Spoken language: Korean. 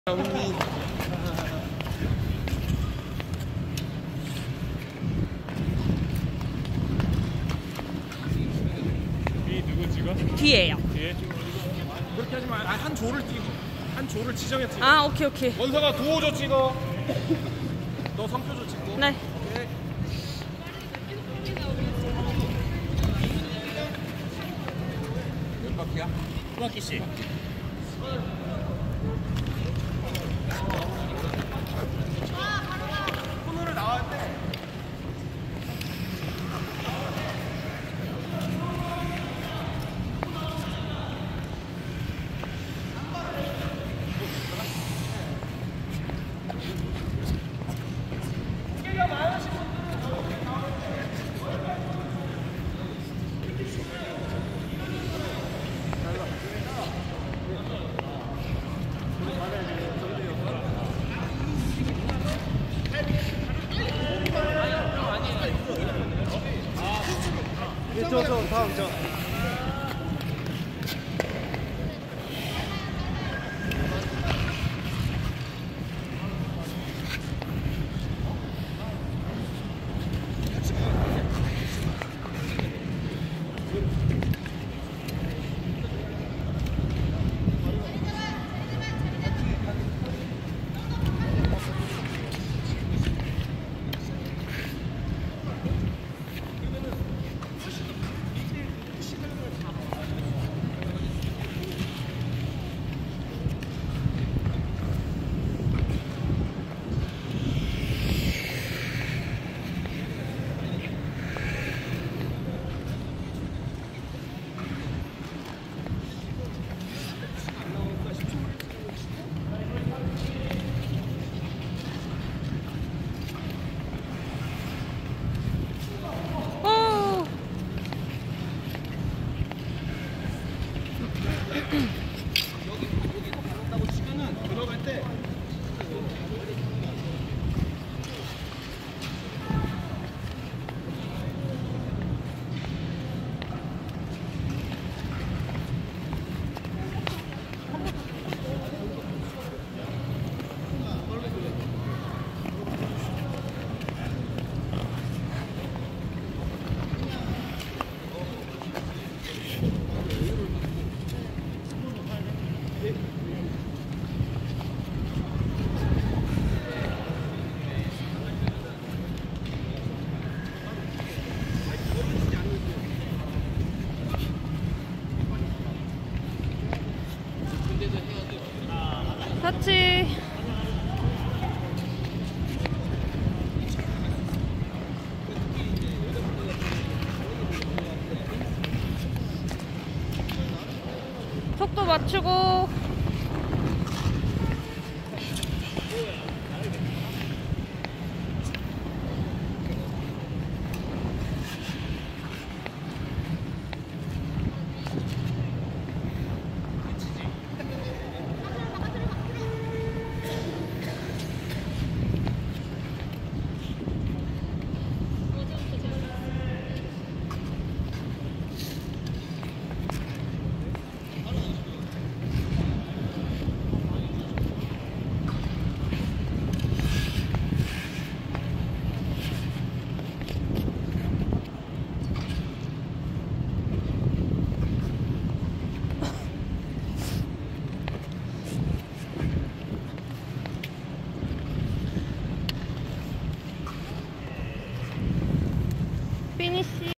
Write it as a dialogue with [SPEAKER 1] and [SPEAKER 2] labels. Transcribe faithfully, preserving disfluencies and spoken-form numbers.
[SPEAKER 1] 형님.
[SPEAKER 2] 이 누구 찍어?
[SPEAKER 3] 뒤에요.
[SPEAKER 2] 뒤에?
[SPEAKER 1] 그렇게 하지 마. 아, 한 조를 찍어. 한 조를 지정해 찍어.
[SPEAKER 3] 아, 오케이, 오케이.
[SPEAKER 1] 원서가 두호조 찍어. 너 성표조 찍고.
[SPEAKER 3] 네.
[SPEAKER 1] 오케이. 몇 바퀴야?
[SPEAKER 2] 두 바퀴씩.
[SPEAKER 1] 코너를 나와야 돼. 저, 저, 다음, 저.
[SPEAKER 3] 오.
[SPEAKER 1] 다고 치면은 들어갈 때.
[SPEAKER 3] 터치. 속도 맞추고. 피니시.